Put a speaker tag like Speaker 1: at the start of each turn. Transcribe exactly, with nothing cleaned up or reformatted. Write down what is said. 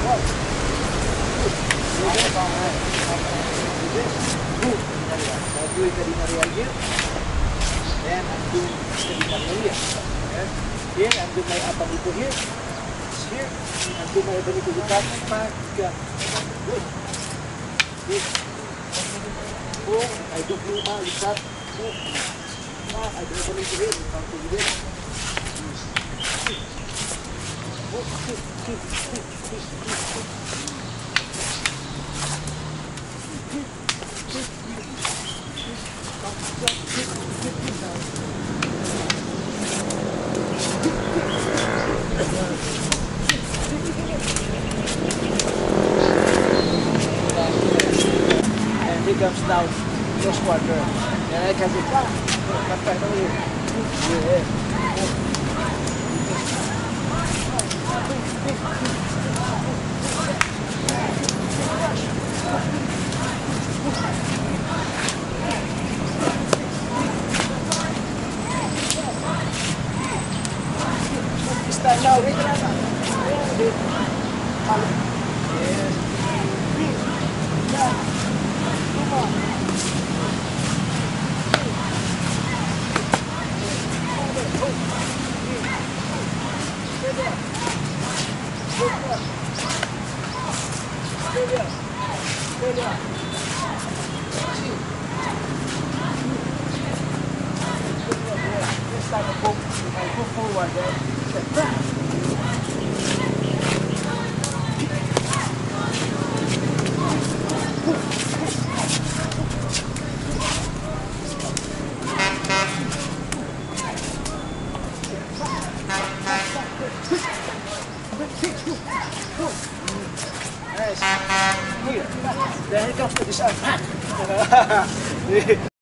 Speaker 1: Dua tadi Maria here, then undo tadi Maria. Here undo my abanico here, here undo my abanico dekat empat tiga. Good. Good. Oh, I do lima lipat. Oh, ah, I do abanico here, satu here. Oh, good, good, good, good, good. And he comes down first quarter. And I can say, ah, not right away. Yeah. Start now. This time I go, I go forward there. Nice. Here. The helicopter is up.